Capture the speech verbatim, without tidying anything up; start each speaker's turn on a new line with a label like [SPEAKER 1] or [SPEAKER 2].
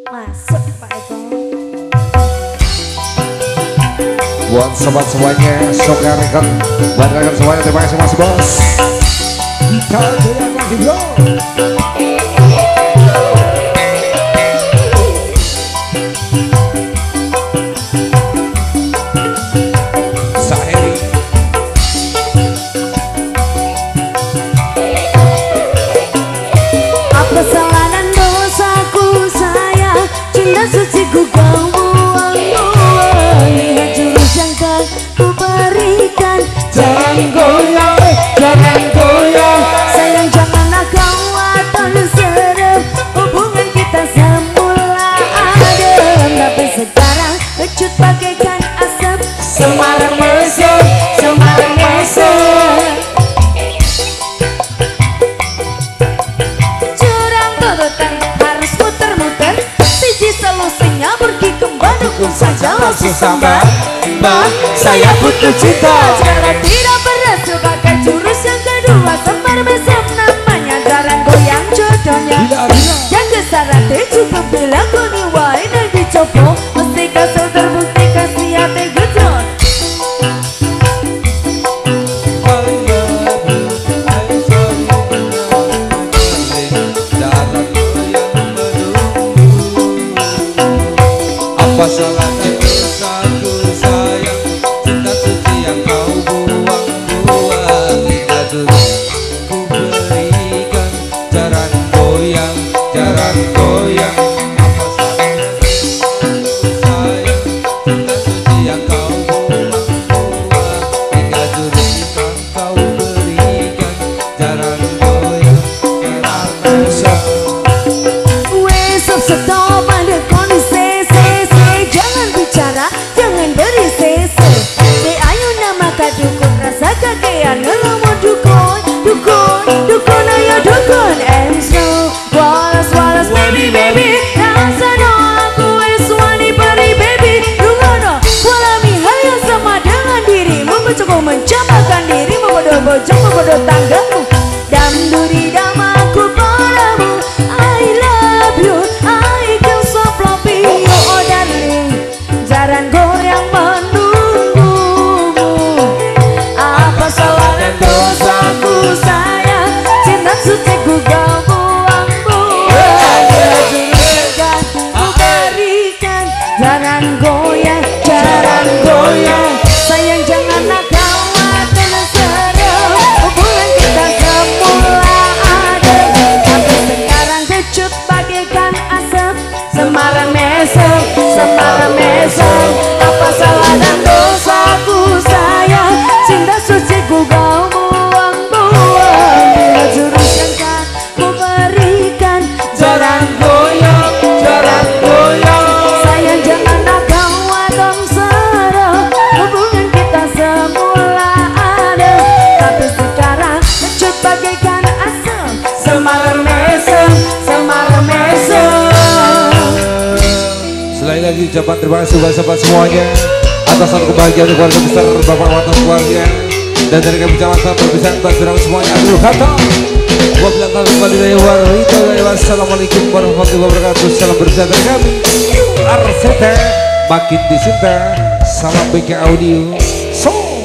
[SPEAKER 1] Masuk Pak Eko.
[SPEAKER 2] Buat sobat semuanya, Soka Record, buat rekan semuanya, terima kasih Mas Bos. Kita goyang lagi bro. Sahiri.
[SPEAKER 1] Apa salah dan dosaku sayang, cinta suci ku kau buang-buang. Lihat jurus yang kan ku berikan, jangan goyang, jangan goyang. Sayang janganlah kau atau serem, hubungan kita semula adem. Tapi sekarang kecut bagaikan asap, semarak mesem, semarak mesem. Curang turutan harus muter-muter, siji solusinya pergi ke Bandung saja langsung sambar. Mbak, saya butuh cinta. Jika tidak berhasil pakai jurus yang kedua, sembar mesem namanya, jarang goyang jodohnya. Yang kesarate cukup bilang gini wae dan dicoba, mesti kasih terbukti kasih hati gejot.
[SPEAKER 3] Apa salahnya dosaku sayang, cinta suci yang kau buang-buang. Hingga terus ku berikan, jarang goyang, jarang goyang. Apa salahnya dosaku sayang, cinta suci yang kau buang-buang. Hingga terus kau berikan, jarang goyang, jarang goyang.
[SPEAKER 1] Wes stop ada kondisi, jangan bicara, jangan beri sese. De ayo nama kadukun rasa kakean, ngelamu dukun, dukun, dukun ayo dukun. And so walas walas baby baby, rasa no aku es wani pari baby. Dungono walami hal yang sama dengan dirimu, mencoba mencapakan dirimu, bodoh bojong bodoh tanggamu. Dam duri dam aku padamu, I love you, I can so floppy, oh darling. Jarang goyang menunggumu. Apa salah dan dosaku sayang, cinta suci ku kau buang-buang. Jangan ku berikan, jangan goyang, jangan goyang. Sayang janganlah kau dan serem, hubungan kita semula adem. Tapi sekarang kecut bagaikan asap, semaran mesem, semaran mesem. Apa salah dan dosaku sayang, cinta suci ku kau buang-buang. Bila jurus yang kan ku berikan, jarang goyang, jarang goyang. Sayang janganlah kau adem serem, hubungan kita semula adem. Tapi sekarang kecut bagaikan asap, semaran mesem, semaran mesem.
[SPEAKER 2] Selain lagi ucapan terima kasih buat sobat semuanya atas satu kebahagiaan keluarga besar Bapak Mantan keluarga, dan dari kami ucapkan perpisahan buat saudara semuanya. Aduh kata wabillahi taufiq wal hidayah. Wassalamualaikum warahmatullahi wabarakatuh. Salam bersejahtera dari kami Arsete, makin dicinta. Salam B K Audio. So